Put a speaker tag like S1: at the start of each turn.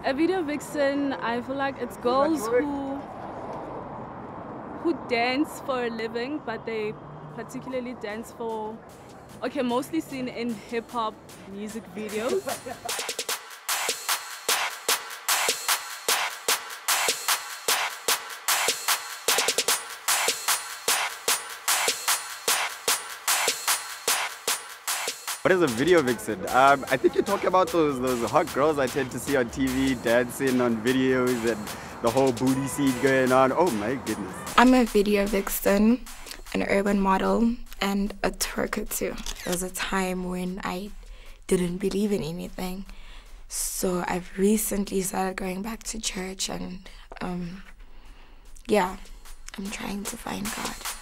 S1: A video vixen, I feel like it's girls who dance for a living, but they particularly dance for, okay, mostly seen in hip-hop music videos.
S2: What is a video vixen? I think you talk about those hot girls I tend to see on TV dancing on videos and the whole booty scene going on. Oh my goodness.
S3: I'm a video vixen, an urban model, and a twerker too. There was a time when I didn't believe in anything. So I've recently started going back to church and yeah, I'm trying to find God.